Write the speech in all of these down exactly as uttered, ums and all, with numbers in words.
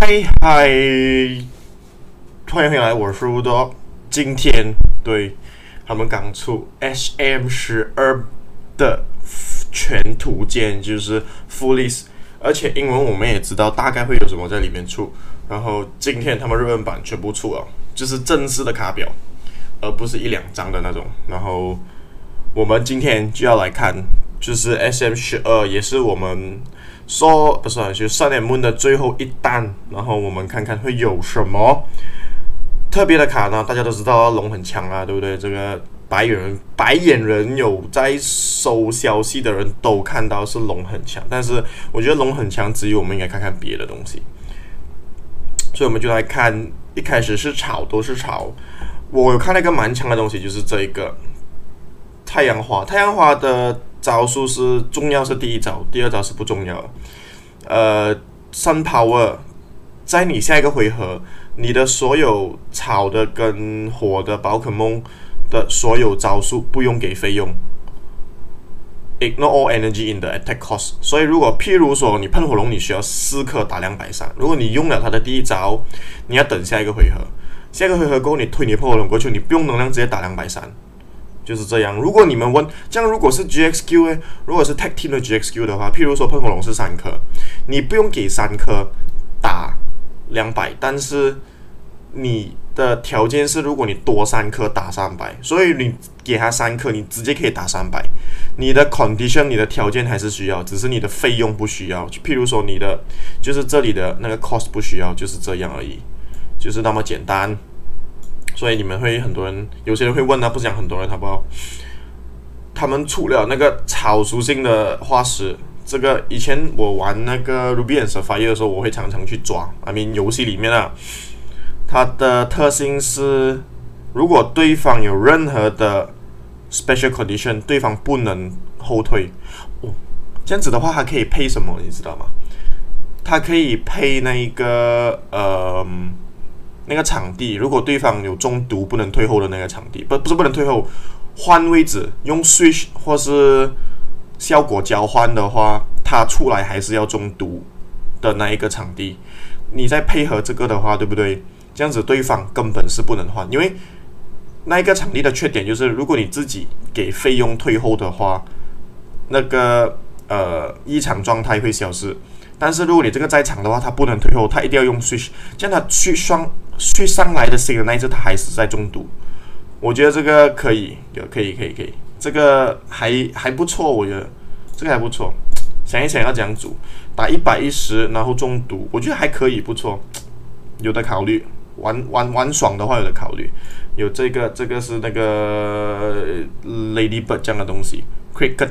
嗨嗨，欢迎回来，我是乌多。今天对他们刚出 H M 十二的全图鉴，就是 full list， 而且英文我们也知道大概会有什么在里面出。然后今天他们日本版全部出了，就是正式的卡表，而不是一两张的那种。然后我们今天就要来看，就是 S M 十二，也是我们说不是，就 Sun and Moon 的最后一弹。然后我们看看会有什么特别的卡呢？大家都知道龙很强啊，对不对？这个白眼人，白眼人有在收消息的人都看到是龙很强，但是我觉得龙很强之余，我们应该看看别的东西。所以我们就来看，一开始是炒，都是炒。我有看到一个蛮强的东西，就是这一个太阳花。太阳花的招数是重要是第一招，第二招是不重要的。呃 ，Sun Power， 在你下一个回合，你的所有草的跟火的宝可梦的所有招数不用给费用。Ignore all energy in the attack cost。所以如果譬如说你喷火龙，你需要四颗打两百三，如果你用了它的第一招，你要等下一个回合，下一个回合过后你推你的喷火龙过去，你不用能量直接打两百三。就是这样。如果你们问，这样如果是 G X Q 呢？如果是 Tag Team 的 G X Q 的话，譬如说喷火龙是三颗，你不用给三颗打两百，但是你的条件是，如果你多三颗打三百，所以你给他三颗，你直接可以打三百。你的 condition， 你的条件还是需要，只是你的费用不需要。譬如说你的就是这里的那个 cost 不需要，就是这样而已，就是那么简单。所以你们会很多人，有些人会问啊，不是讲很多人，好不好？他们出了那个草属性的化石，这个以前我玩那个 Ruby and Sapphire 的时候，我会常常去抓。I mean 游戏里面啊，它的特性是，如果对方有任何的 special condition， 对方不能后退。哦，这样子的话，它可以配什么？你知道吗？它可以配那一个呃。那个场地，如果对方有中毒不能退后的那个场地，不不是不能退后，换位置用 switch 或是效果交换的话，它出来还是要中毒的那一个场地。你再配合这个的话，对不对？这样子对方根本是不能换，因为那一个场地的缺点就是，如果你自己给费用退后的话，那个呃异常状态会消失。但是如果你这个在场的话，它不能退后，它一定要用 switch， 这样它去上去上来的新的那一次，它还是在中毒。我觉得这个可以，可以，可以，可以，这个还还不错，我觉得这个还不错。想一想要怎样组，打一百一十，然后中毒，我觉得还可以，不错，有的考虑。玩玩玩爽的话，有的考虑。有这个，这个是那个 Ladybird 这样的东西 ，Cricket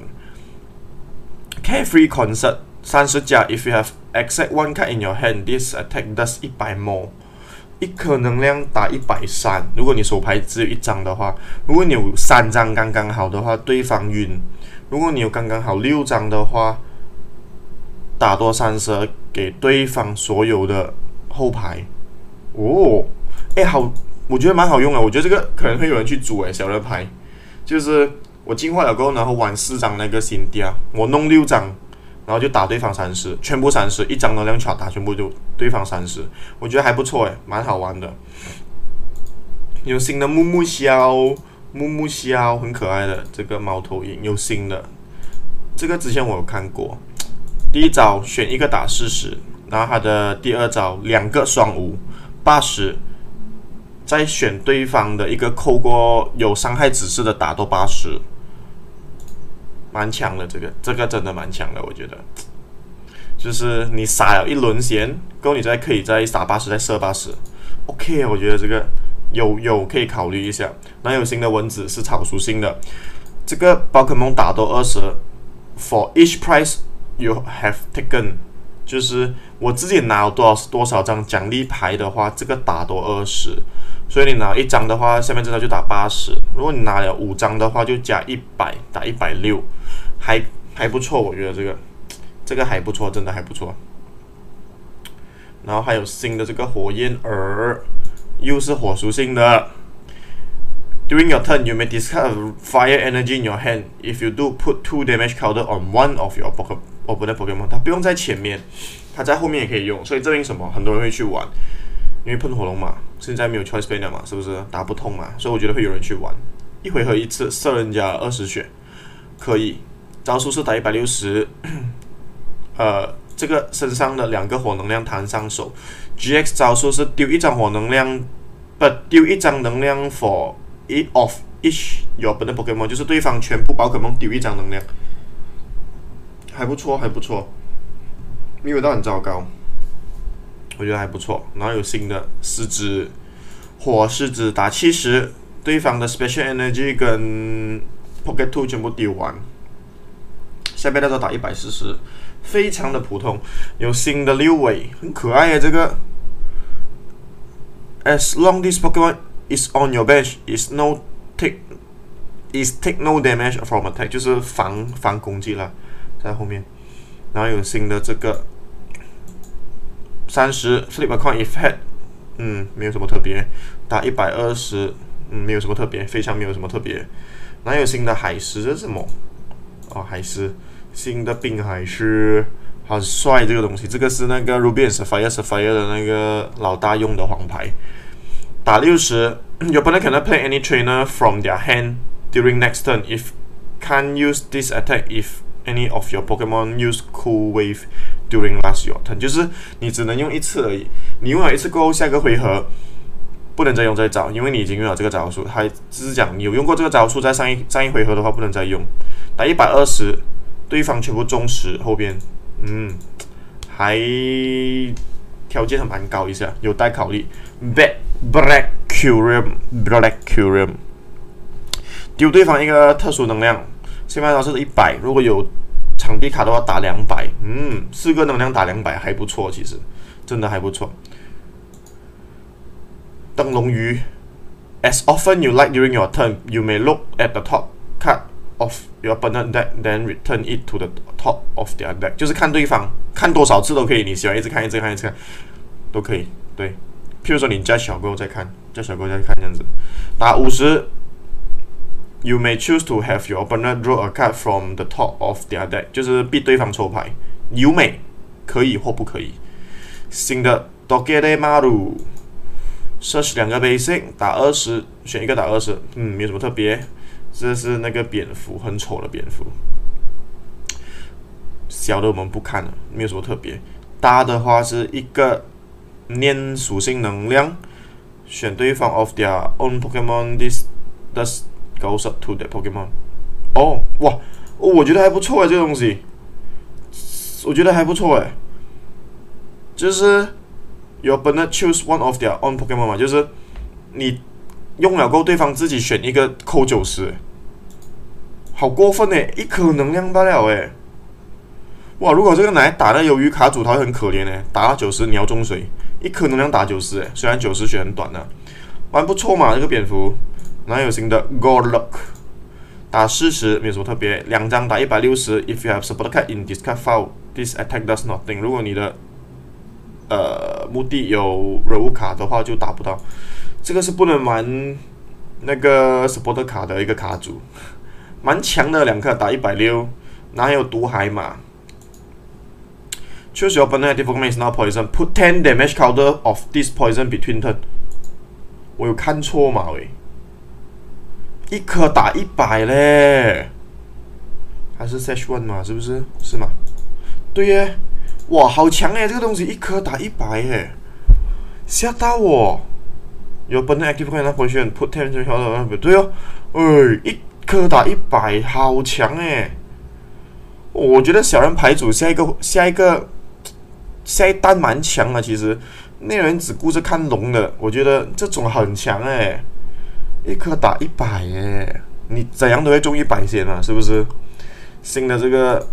Turn，Carefree Concert。三十加 ，if you have exact one card in your hand, this attack does 一百 more， 一颗能量打一百三。如果你手牌只有一张的话，如果你有三张刚刚好的话，对方晕；如果你有刚刚好六张的话，打多三十给对方所有的后排。哦，哎，好，我觉得蛮好用的。我觉得这个可能会有人去组哎，小人牌，就是我进化了过后，然后玩四张那个新地啊，我弄六张。然后就打对方三十，全部三十，一张能量卡打全部就对方三十，我觉得还不错诶，蛮好玩的。有新的木木枭，木木枭很可爱的这个猫头鹰，有新的，这个之前我有看过。第一招选一个打四十，然后它的第二招两个双五八十，再选对方的一个扣过有伤害指示的打到八十。蛮强的，这个这个真的蛮强的，我觉得，就是你撒了一轮弦，过后你再可以再撒八十，再射八十 ，OK， 我觉得这个有有可以考虑一下。然后有新的蚊子是草属性的，这个宝可梦打到二十 ，for each prize you have taken， 就是我自己拿了多少多少张奖励牌的话，这个打到二十。所以你拿一张的话，下面这张就打八十。如果你拿了五张的话，就加一百，打一百六，还还不错，我觉得这个这个还不错，真的还不错。然后还有新的这个火焰耳，又是火属性的。 During your turn, you may discard a fire energy in your hand. If you do, put two damage counter on one of your opponent Pokemon. 它不用在前面，它在后面也可以用，所以证明什么？很多人会去玩，因为喷火龙嘛，现在没有 choice band 了嘛，是不是打不通嘛？所以我觉得会有人去玩，一回合一次，射人家二十血，可以。招数是打一百六十，呃，这个身上的两个火能量弹上手。G X 招数是丢一张火能量，不丢一张能量 for each of each your opponent Pokemon， 就是对方全部宝可梦丢一张能量，还不错，还不错，没有到很糟糕，我觉得还不错。然后有新的狮子，火狮子打七十，对方的 Special Energy 跟 Pocket Two 全部丢完。下边那招打一百四十，非常的普通。有新的六尾，很可爱耶，这个。As long this Pokemon is on your bench, is no take is take no damage from attack， 就是防防攻击啦，在后面。然后有新的这个三十 flip a coin if head， 嗯，没有什么特别。打一百二十，嗯，没有什么特别，非常没有什么特别。然后有新的海狮，这是什么？哦，海狮。新的冰海狮，好帅这个东西，这个是那个 Ruby and Sapphire Sapphire 的那个老大用的黄牌。打六十 ，Your opponent cannot play any trainer from their hand during next turn. If can't use this attack, if any of your Pokemon use Cool Wave during last your turn， 就是你只能用一次而已。你用了一次过后，下个回合不能再用这招，因为你已经用了这个招数。它只是讲你有用过这个招数，在上一上一回合的话不能再用。打一百二十。对方全部中十后边，嗯，还条件还蛮高一下，有待考虑。Bad Black Curium Black Curium 丢对方一个特殊能量，现在它是一百，如果有场地卡的话打两百，嗯，四个能量打两百还不错，其实真的还不错。灯笼鱼 ，As often you like during your turn, you may look at the top card of your opponent deck, then return it to the top of their deck， 就是看对方看多少次都可以，你喜欢一直看一直看一直看都可以。对，譬如说你加小勾再看，加小勾再看这样子。打五十 ，you may choose to have your opponent draw a card from the top of their deck， 就是逼对方抽牌。有美可以或不可以。新的 Dogede Maru， search 两个 basic， 打二十，选一个打二十，嗯，没有什么特别。这是那个蝙蝠，很丑的蝙蝠。小的我们不看了，没有什么特别。大的话是一个念属性能量，选对方 of their own Pokemon this does goes up to that Pokemon。哦，哇，哦，我觉得还不错哎，这个东西，我觉得还不错哎。就是有 opponent choose one of their own Pokemon 嘛，就是你。用了够，对方自己选一个扣九十，好过分哎！一颗能量罢了哎！哇，如果这个拿来打那鱿鱼卡组，他会很可怜哎！打到九十你要中水，一颗能量打九十哎，虽然九十血很短啊，蛮不错嘛这个蝙蝠。然后有新的 Golduck， 打四十没有什么特别，两张打一百六十。If you have support card in discard file, this attack does nothing。如果你的呃目的有人物卡的话，就打不到。这个是不能玩那个 support 卡的一个卡组，蛮强的两颗打一百六，然后还有毒海马。Choose your opponent active Pokemon is now poison. Put ten damage counter of this poison between turn。我有看错嘛喂？一颗打一百嘞，还是 Sash One 嘛？是不是？是吗？对耶，哇，好强耶！这个东西一颗打一百耶，吓到我。有 opponent active Pokemon position put ten damage counter， 对哦，哎，一颗打一百，好强哎！我觉得小人牌组下一个下一个下一单蛮强的，其实那人只顾着看龙的，我觉得这种很强哎，一颗打一百哎，你怎样都会中一百先啊，是不是？新的这个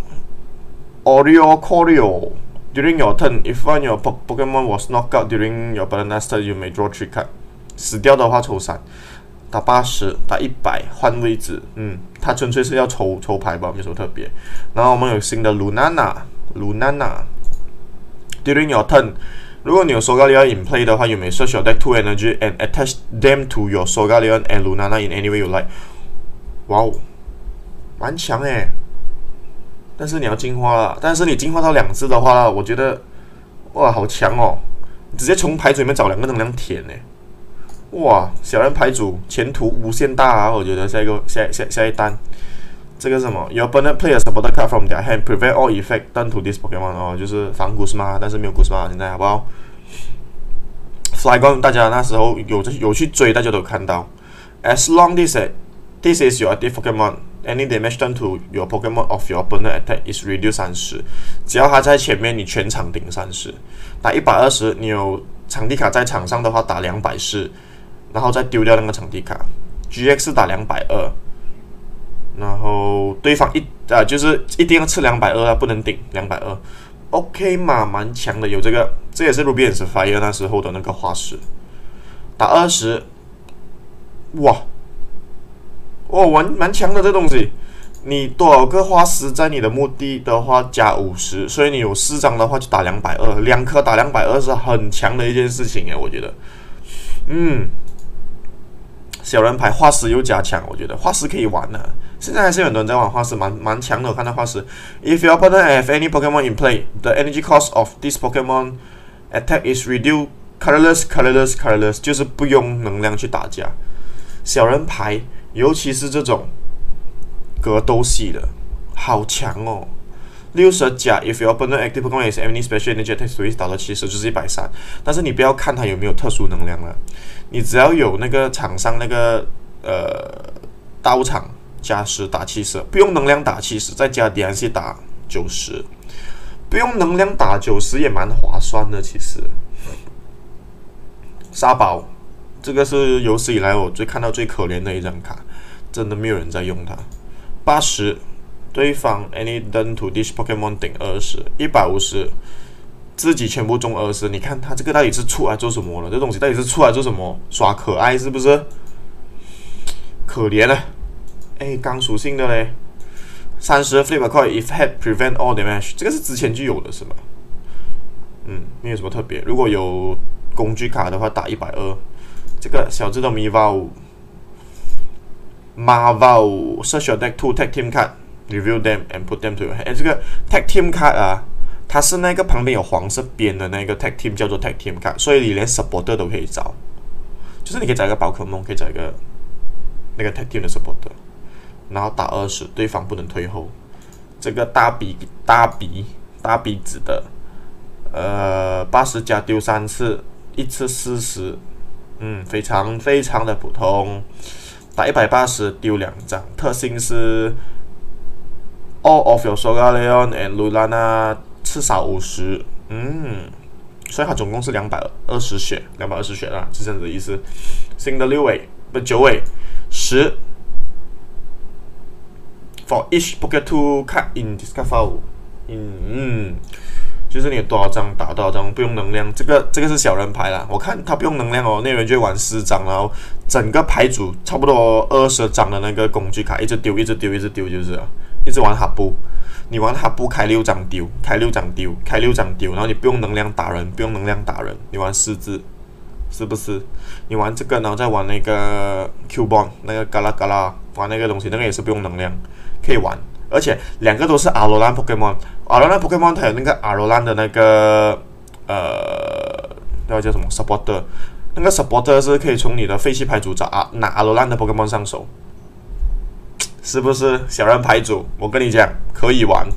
Oreo Corio during your turn, if one your Pokemon was knocked out during your opponent's turn, you may draw three cards。死掉的话抽三，打八十，打一百换位置，嗯，他纯粹是要抽抽牌吧，没什么特别。然后我们有新的 Lunana，Lunana。During your turn, 如果你有 Solgaleo in play 的话， you may search your deck two energy and attach them to your Solgaleo and Lunana in any way you like。哇哦，蛮强诶。但是你要进化了，但是你进化到两只的话，我觉得哇好强哦，直接从牌组里面找两个能量填呢。哇，小人牌组前途无限大啊！我觉得下一个下下下一单。这个是什么 ？Your opponent play a supporter card from their hand, prevent all effect done to this Pokemon。哦，就是防Guzma，但是没有Guzma现在好不好 ？Flygon 大家那时候有有去追，大家都有看到。As long as this is your active Pokemon, any damage done to your Pokemon of your opponent attack is reduced 三十。只要他在前面，你全场顶三十。打一百二十，你有场地卡在场上的话，打两百四，然后再丢掉那个场地卡。G X 打两百二。然后对方一啊、呃、就是一定要吃两百二啊，不能顶两百二。OK 嘛，蛮强的，有这个，这也是 Ruby and Sapphire 那时候的那个化石。打二十，哇，哇，蛮蛮强的这东西。你多少个化石在你的墓地的话加五十，所以你有四张的话就打两百二，两颗打两百二是很强的一件事情哎，我觉得。嗯，小人牌化石又加强，我觉得化石可以玩的、啊。现在还是有很多人在玩化石，蛮蛮强的。我看到化石 ，If your opponent have any Pokemon in play, the energy cost of this Pokemon attack is reduced colorless, colorless, colorless， 就是不用能量去打架。小人牌，尤其是这种格斗系的，好强哦！六十加 ，If your opponent active Pokemon has any special energy attack, to it 打到七十就是一百三。但是你不要看它有没有特殊能量了，你只要有那个场上那个呃刀场。加十打七十，不用能量打七十，再加 D N C 打九十，不用能量打九十也蛮划算的。其实，沙宝这个是有史以来我最看到最可怜的一张卡，真的没有人在用它。八十，对方 any done to this Pokemon 顶二十，一百五十，自己全部中二十。你看他这个到底是出来做什么了？这东西到底是出来做什么？耍可爱是不是？可怜啊！哎，刚属性的嘞，三十 flip a coin if head prevent all damage， 这个是之前就有的是吗？嗯，没有什么特别。如果有工具卡的话，打一百二。这个小智的 Mival Marvel search your deck two tag team card, review them and put them to your hand。哎，这个 tag team card 啊，它是那个旁边有黄色边的那个 tag team 叫做 tag team card， 所以你连 supporter 都可以找，就是你可以找一个宝可梦，可以找一个那个 tag team 的 supporter。然后打二十，对方不能退后。这个大鼻大鼻大鼻子的，呃，八十加丢三次，一次四十，嗯，非常非常的普通。打一百八十丢两张，特性是 all of your Solgaleo and Lunana 至少五十，嗯，所以它总共是两百二十血，两百二十血啦，是这样子的意思。新的六尾不九尾十。For each pocket two card in discard file， 嗯嗯，就是你有多少张打多少张，不用能量。这个这个是小人牌啦，我看他不用能量哦，那人就会玩四张，然后整个牌组差不多二十张的那个工具卡，一直丢，一直丢，一直丢，就是了，一直玩哈布。你玩哈布开六张丢，开六张丢，开六张丢，然后你不用能量打人，不用能量打人，你玩四只，是不是？你玩这个，然后再玩那个 Q Bond， 那个嘎啦嘎啦，玩那个东西，那个也是不用能量。可以玩，而且两个都是阿罗兰 Pokemon， 阿罗兰 Pokemon 它有那个阿罗兰的那个呃，那个叫什么 supporter， 那个 supporter 是可以从你的废弃牌组找啊拿阿罗兰的 Pokemon 上手，是不是？小人牌组，我跟你讲，可以玩。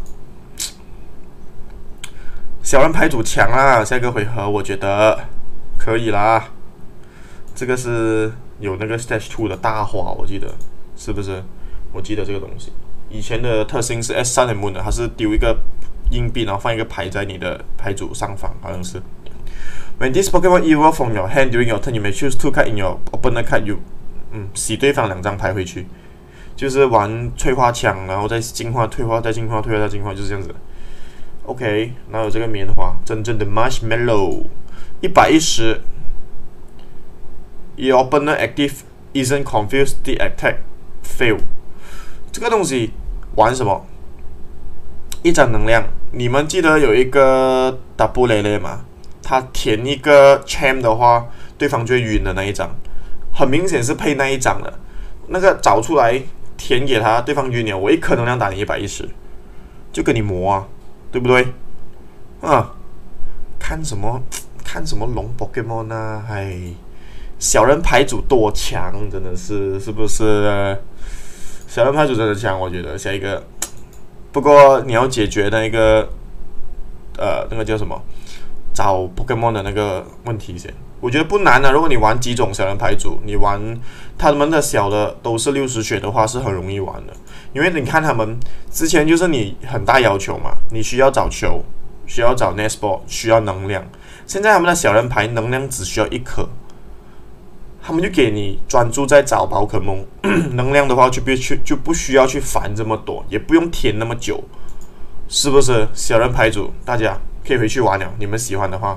小人牌组强啦，下一个回合我觉得可以啦。这个是有那个 Stage Two 的大花，我记得是不是？我记得这个东西。以前的特性是 S 三 的 Moon 的，它是丢一个硬币，然后放一个牌在你的牌组上方，好像是。When this Pokemon evolves from your hand during your turn, you may choose two cards in your opponent card. You 嗯洗对方两张牌回去，就是玩催化枪，然后再进化、退化、再进化、退化、再进化，就是这样子。OK， 然后有这个棉花，真正的 Marshmallow， 一百一十。Your opponent active isn't confused. The attack fail。这个东西玩什么？一张能量，你们记得有一个 Tapu Lele 吗？ 他填一个 champ 的话，对方就会晕的那一张，很明显是配那一张的。那个找出来填给他，对方晕了，我一颗能量打你一百一十，就跟你磨啊，对不对？啊，看什么看什么龙 Pokemon 啊，哎，小人牌组多强，真的是是不是？小人牌组真的强，我觉得下一个。不过你要解决那个呃那个叫什么找 Pokemon 的那个问题先，我觉得不难啊。如果你玩几种小人牌组，你玩他们的小的都是六十血的话，是很容易玩的。因为你看他们之前就是你很大要求嘛，你需要找球，需要找 Nestball， 需要能量。现在他们的小人牌能量只需要一颗，他们就给你专注在找宝可梦，能量的话就不去就不需要去烦这么多，也不用填那么久，是不是？小人牌组大家可以回去玩了，你们喜欢的话。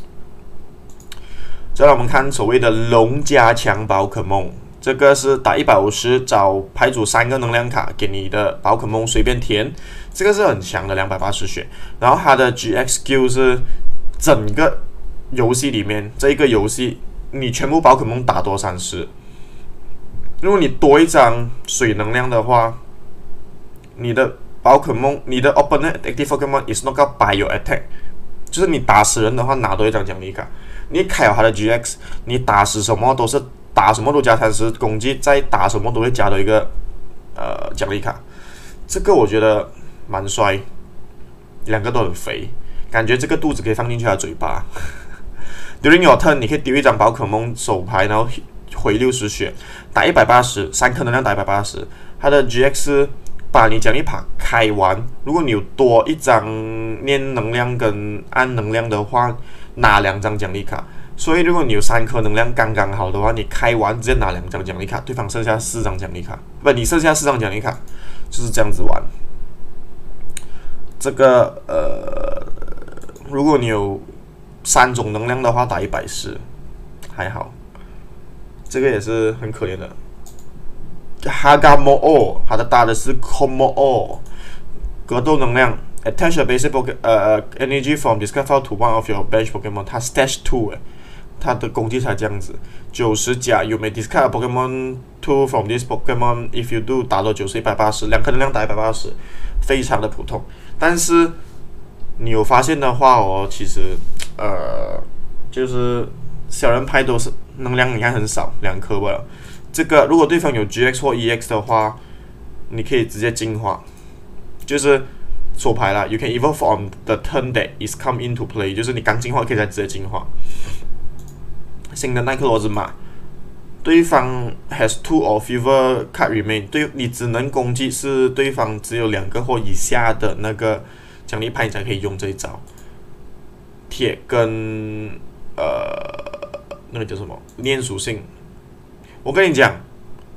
再来我们看所谓的龙加强宝可梦，这个是打一百五十找牌组三个能量卡给你的宝可梦随便填，这个是很强的两百八十血。然后它的 G X Q 是整个游戏里面这一个游戏你全部宝可梦打多三十，如果你多一张水能量的话，你的宝可梦你的 opponent active Pokemon is not out by your attack， 就是你打死人的话拿多一张奖励卡。你开了它的 G X， 你打死什么都是打什么都加三十攻击，再打什么都会加多一个呃奖励卡，这个我觉得蛮帅，两个都很肥，感觉这个肚子可以放进去他的嘴巴。During your turn， 你可以丢一张宝可梦手牌，然后回六十血，打一百八十，三颗能量打一百八十。它的 G X 把你奖励卡开完，如果你有多一张念能量跟按能量的话，拿两张奖励卡。所以如果你有三颗能量刚刚好的话，你开完直接拿两张奖励卡，对方剩下四张奖励卡，不，你剩下四张奖励卡，就是这样子玩。这个呃，如果你有三种能量的话，打一百四还好，这个也是很可怜的。Hagamoo， 它的打的是 Komoo， 格斗能量 ，attach a basic Poke 呃 energy from discard file to one of your bench Pokemon， 它 stash two 哎，它的攻击才这样子，九十加 ，you may discard a Pokemon two from this Pokemon if you do 打到九十一百八十，两颗能量打一百八十，非常的普通。但是你有发现的话哦，其实呃就是小人牌都是能量你看很少，两颗罢了。这个如果对方有 G X 或 E X 的话，你可以直接进化，就是手牌啦。You can evolve on the turn that is come into play， 就是你刚进化可以再直接进化。新的奈克罗兹玛，对方 has two or fewer card remain， 对你只能攻击是对方只有两个或以下的那个奖励牌，你才可以用这一招。铁跟呃那个叫什么念属性。我跟你讲，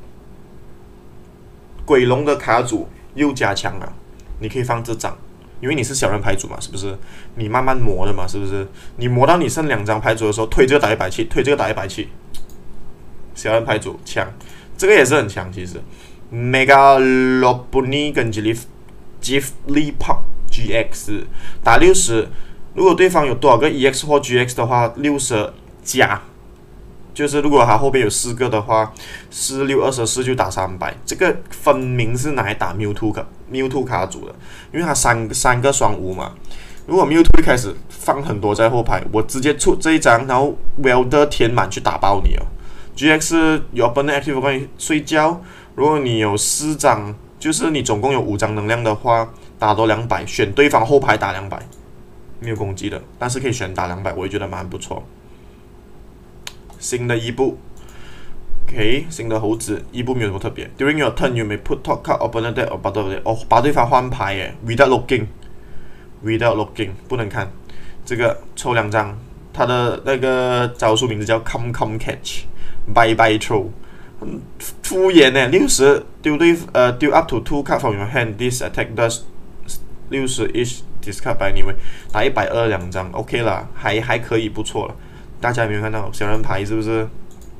鬼龙的卡组又加强了，你可以放这张，因为你是小人牌组嘛，是不是？你慢慢磨的嘛，是不是？你磨到你剩两张牌组的时候，推这个打一百七，推这个打一百七，小人牌组强，这个也是很强。其实 ，Mega Lopunny 跟 Jigglypuff G X 打六十，如果对方有多少个 E X 或 G X 的话，六十加。就是如果它后边有四个的话，四六二十四就打三百，这个分明是拿来打 Mewtwo 卡 Mewtwo 卡组的，因为它三三个双无嘛。如果 Mewtwo 一开始放很多在后排，我直接出这一张，然后 Welder 填满去打爆你哦。G X 有 opponent active 帮你睡觉，如果你有四张，就是你总共有五张能量的话，打多两百，选对方后排打两百，没有攻击的，但是可以选打两百，我也觉得蛮不错。新的伊布 ，OK， 新的猴子伊布没有什么特别。During your turn, you may put top card opponent deck or battle deck。哦，把对方换牌耶 ，without looking，without looking 不能看。这个抽两张，它的那个招数名字叫 Come Come Catch，Bye Bye Throw， 很敷衍呢。六十丢对呃丢 up to two card from your hand，this attack does 六十 each discard by anyway， 打一百二两张 ，OK 啦，还还可以，不错了。大家有没有看到小人牌是不是？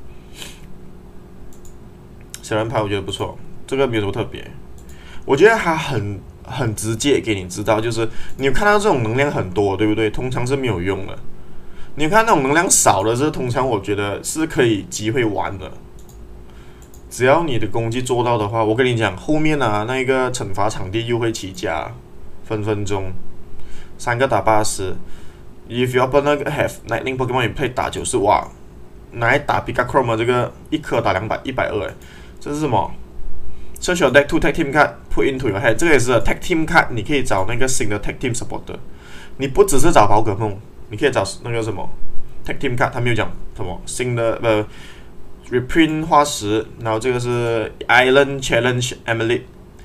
小人牌我觉得不错，这个没有什么特别。我觉得它很很直接给你知道，就是你有看到这种能量很多，对不对？通常是没有用的。 你看那种能量少的，这通常我觉得是可以机会玩的。只要你的攻击做到的话，我跟你讲，后面啊那个惩罚场地又会起价，分分钟三个打八十。If your opponent have lightning Pokemon in play 打九十，哇，拿来打 Pika Chrome 这个一颗打两百一百二，哎，这是什么 ？Search your deck to tag team card, put into your hand。这个也是 tag team card， 你可以找那个新的 tag team supporter。你不只是找宝可梦，你可以找那个什么 tag team card， 他没有讲什么新的呃。reprint 化石，然后这个是 Island Challenge Amulet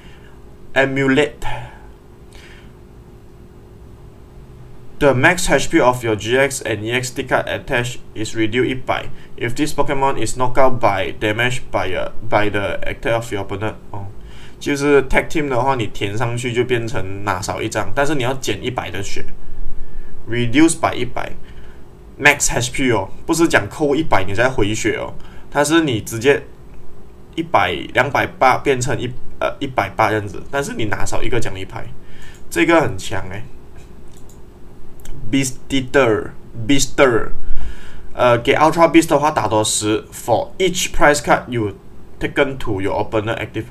Amulet。The max H P of your G X and E X T card attached is reduced 一百 if this Pokemon is knocked out by damage by a by the attack of your opponent。哦，就是 Tag Team 的话，你填上去就变成拿少一张，但是你要减一百的血 ，reduce by 一百 max H P 哦，不是讲扣一百你再回血哦。它是你直接一百两百八变成一呃一百八这样子，但是你拿少一个奖励牌，这个很强哎。Beaster Beaster， 呃，给 Ultra Beast 的话打多十 ，for each prize card you taken to your opponent active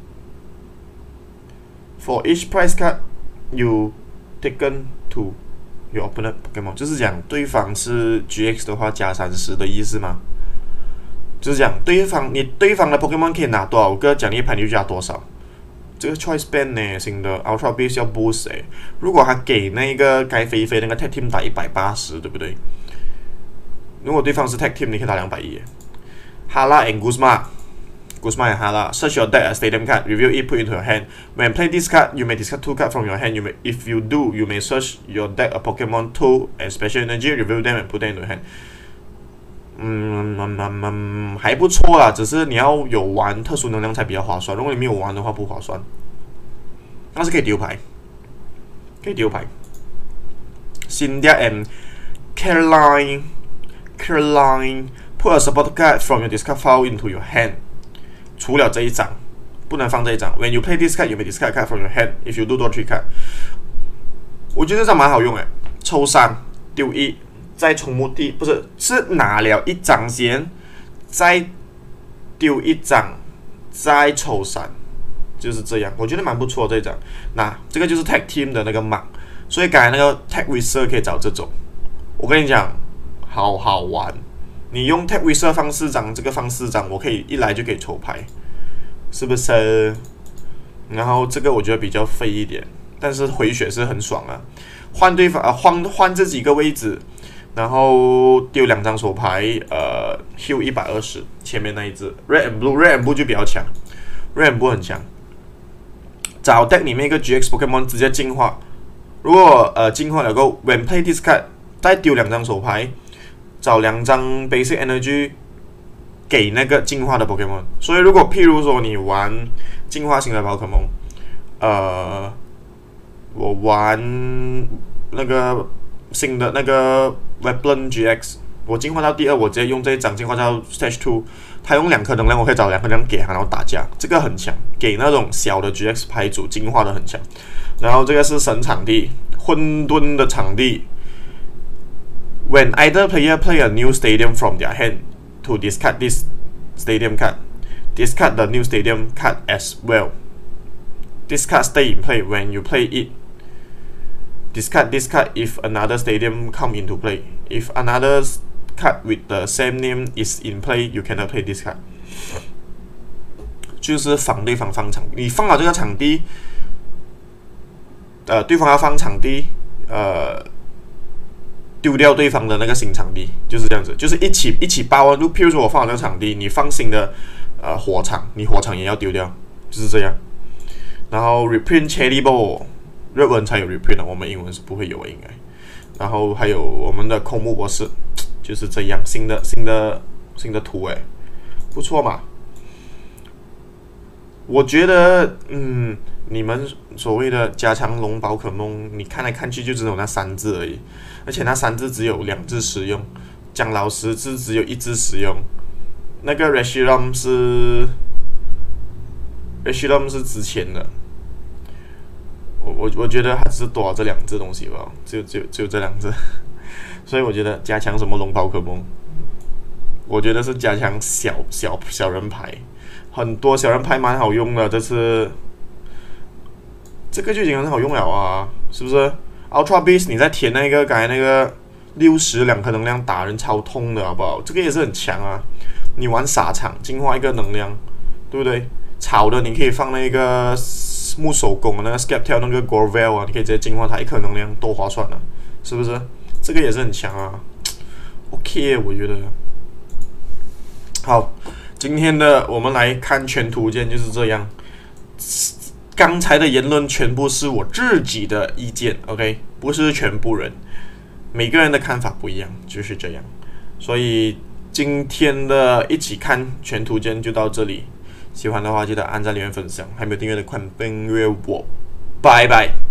Pokemon。For each prize card you taken to your opponent Pokemon， 就是讲对方是 G X 的话加三十的意思吗？就是讲对方你对方的 Pokemon 可以拿多少个奖励牌，你就加多少。这个 Choice Band 呢，新的 Ultra Beast 要 boost 哎，如果他给那个该飞飞那个 Tag Team 打一百八十，对不对？如果对方是 Tag Team， 你可以打两百一。Hala and Guzma，Guzma and Hala search your deck as Stadium card, review it, put into your hand. When play this card, you may discard two cards from your hand. You may, if you do, you may search your deck a Pokemon two and special energy, review them and put them into your hand. 嗯嗯嗯嗯，还不错啦，只是你要有玩特殊能量才比较划算。如果你没有玩的话，不划算。但是可以丢牌，可以丢牌。Cynthia and Caroline, Caroline, put a support card from your discard file into your hand. 除了这一张，不能放这一张。When you play this card, you may discard a card from your hand. If you do, draw three card. 我觉得这张蛮好用诶，抽三丢一。再冲墓地，不是是拿了一张先，再丢一张，再抽三，就是这样。我觉得蛮不错这一张。那这个就是 Tag Team 的那个码，所以刚才那个 Tag Wizard 可以找这种。我跟你讲，好好玩。你用 Tag Wizard 放四张，这个放四张，我可以一来就可以抽牌，是不是？然后这个我觉得比较费一点，但是回血是很爽啊。换对方啊，换换这几个位置。然后丢两张手牌，呃 ，heal 一百二十，前面那一只 Red and Blue，Red and Blue 就比较强 ，Red and Blue 很强。找 deck 里面一个 G X Pokemon 直接进化，如果呃进化了后 ，When play this card， 再丢两张手牌，找两张 Basic Energy 给那个进化的 Pokemon。所以如果譬如说你玩进化型的宝可梦，呃，我玩那个新的那个 Weapon G X， 我进化到第二，我直接用这一张进化到 Stage Two， 他用两颗能量，我可以找两颗能量给他，然后打架，这个很强，给那种小的 G X 牌组进化的很强。然后这个是神场地，混沌的场地。When either player play a new stadium from their hand to discard this stadium card, discard the new stadium card as well. This card stay in play when you play it. Discard this card if another stadium come into play. If another card with the same name is in play, you cannot play this card. 就是防对方放场地，你放了这个场地，呃，对方要放场地，呃，丢掉对方的那个新场地，就是这样子，就是一起一起包啊。就譬如说我放了这个场地，你放新的呃火场，你火场也要丢掉，就是这样。然后 reprint Cherry Ball。日文才有 reprint 我们英文是不会有的应该。然后还有我们的空木博士，就是这样，新的新的新的图诶，不错嘛。我觉得，嗯，你们所谓的加强龙宝可梦，你看来看去就只有那三只而已，而且那三只只有两只使用，讲老实是只有一只使用。那个 Reshiram 是 Reshiram 是值钱的。我我我觉得还是多这两只东西吧，只有只有只有这两只。 所以我觉得加强什么龙宝可梦，我觉得是加强小小小人牌，很多小人牌蛮好用的。这次这个就已经很好用了啊，是不是 ？Ultra Beast 你在填那个刚才那个六十两颗能量打人超痛的好不好？这个也是很强啊。你玩傻场净化一个能量，对不对？草的你可以放那个木手工那个 Sceptile 那个 Gorvel 啊，你可以直接净化它一颗能量，多划算啊，是不是？这个也是很强啊。OK， 我觉得好。今天的我们来看全图鉴就是这样。刚才的言论全部是我自己的意见 ，OK， 不是全部人，每个人的看法不一样，就是这样。所以今天的一起看全图鉴就到这里。喜欢的话记得按赞、留言、分享，还没有订阅的快订阅我，拜拜。